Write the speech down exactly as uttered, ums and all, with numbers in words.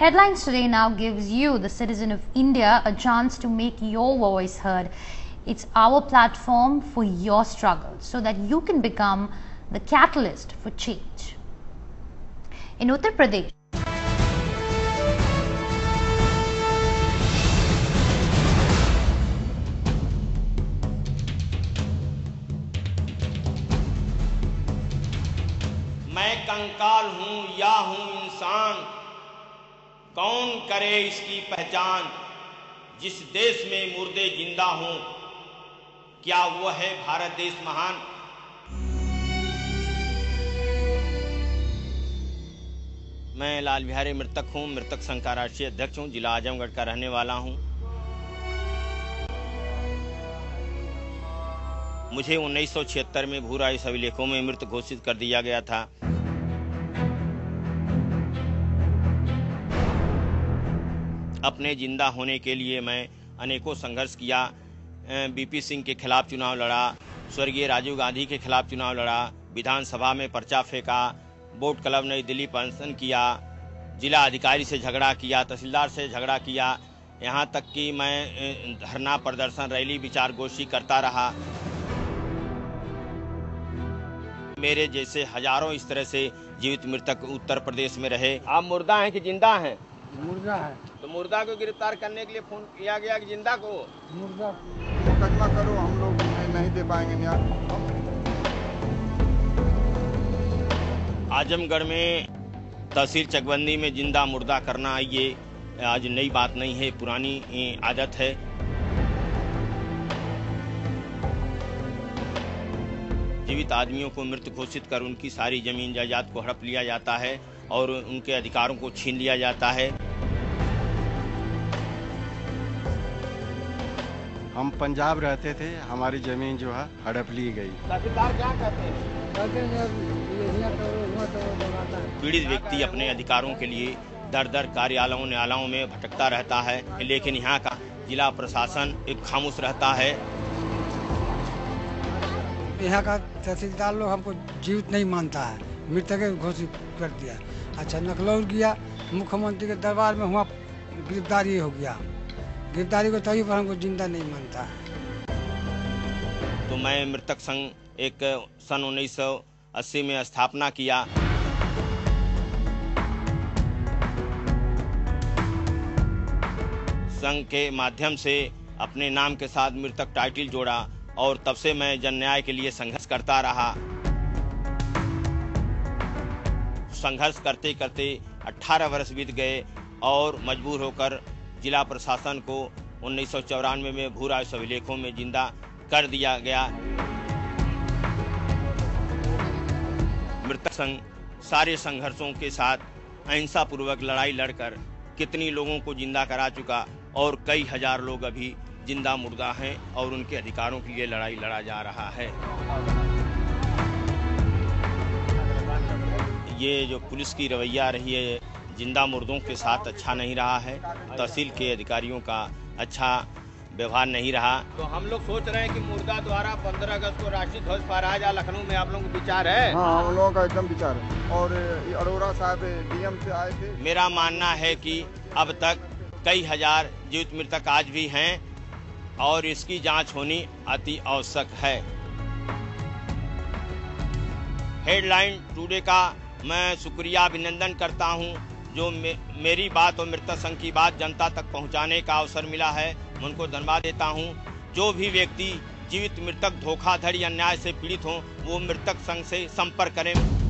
Headlines Today now gives you, the citizen of India, a chance to make your voice heard. It's our platform for your struggles so that you can become the catalyst for change. In Uttar Pradesh, मैं कंकाल हूं या हूं इंसान, कौन करे इसकी पहचान। जिस देश में मुर्दे जिंदा हों, क्या वो है भारत देश महान। मैं लाल बिहारी मृतक हूं, मृतक संघ का राष्ट्रीय अध्यक्ष हूं, जिला आजमगढ़ का रहने वाला हूं। मुझे उन्नीस सौ छिहत्तर में भूराज अभिलेखों में मृत घोषित कर दिया गया था। अपने जिंदा होने के लिए मैं अनेकों संघर्ष किया। बीपी सिंह के खिलाफ चुनाव लड़ा, स्वर्गीय राजीव गांधी के खिलाफ चुनाव लड़ा, विधानसभा में पर्चा फेंका, बोट क्लब नई दिल्ली प्रदर्शन किया, जिला अधिकारी से झगड़ा किया, तहसीलदार से झगड़ा किया, यहाँ तक कि मैं धरना प्रदर्शन रैली विचार गोष्ठी करता रहा। मेरे जैसे हजारों इस तरह से जीवित मृतक उत्तर प्रदेश में रहे। आप मुर्दा हैं कि जिंदा हैं? मुर्दा है। तो मुर्दा को गिरफ्तार करने के लिए फोन किया गया कि जिंदा को? मुर्दा मुकदमा करो, हम लोग नहीं दे पाएंगे न्याय। आजमगढ़ में तहसील चकबंदी में जिंदा मुर्दा करना ये आज नई बात नहीं है, पुरानी आदत है। जीवित आदमियों को मृत घोषित कर उनकी सारी जमीन जायदाद को हड़प लिया जाता है और उनके अधिकारों को छीन लिया जाता है। हम पंजाब रहते थे, हमारी जमीन जो है हड़प ली गई। तहसीलदार क्या कहते हैं? पीड़ित व्यक्ति अपने अधिकारों के लिए दर दर कार्यालयों न्यायालयों में भटकता रहता है, लेकिन यहाँ का जिला प्रशासन एक खामोश रहता है। यहाँ का तहसीलदार लोग हमको जीवित नहीं मानता है, मृतक घोषित कर दिया। अच्छा, नकलौल गया, मुख्यमंत्री के दरबार में हुआ, गिरफ्तारी हो गया, गिरफ्तारी को तभी पर हमको जिंदा नहीं मानता है। तो मैं मृतक संघ एक सन उन्नीस सौ अस्सी में स्थापना किया। संघ के माध्यम से अपने नाम के साथ मृतक टाइटल जोड़ा और तब से मैं जन न्याय के लिए संघर्ष करता रहा। संघर्ष करते करते अठारह वर्ष बीत गए और मजबूर होकर जिला प्रशासन को उन्नीस सौ चौरानवे में भूराज अभिलेखों में जिंदा कर दिया गया। मृतक संघ सारे संघर्षों के साथ अहिंसा पूर्वक लड़ाई लड़कर कितनी लोगों को जिंदा करा चुका और कई हजार लोग अभी जिंदा मुर्दा हैं और उनके अधिकारों के लिए लड़ाई लड़ा जा रहा है। ये जो पुलिस की रवैया रही है जिंदा मुर्दों के साथ अच्छा नहीं रहा है, तहसील के अधिकारियों का अच्छा व्यवहार नहीं रहा। तो हम लोग सोच रहे हैं कि मुर्दा द्वारा पंद्रह अगस्त को राष्ट्रीय ध्वज फहराया जाए। लखनऊ में आप लोगों को विचार है? हाँ, हम लोगों का एकदम विचार है। और अरोड़ा साहब डीएम से आए थे। मेरा मानना है कि अब तक कई हजार जीवित मृतक आज भी हैं और इसकी जांच होनी अति आवश्यक है। हेडलाइन टुडे का मैं शुक्रिया अभिनंदन करता हूं, जो मे, मेरी बात और मृतक संघ की बात जनता तक पहुंचाने का अवसर मिला है। मैं उनको धन्यवाद देता हूं। जो भी व्यक्ति जीवित मृतक धोखाधड़ी अन्याय से पीड़ित हों, वो मृतक संघ से संपर्क करें।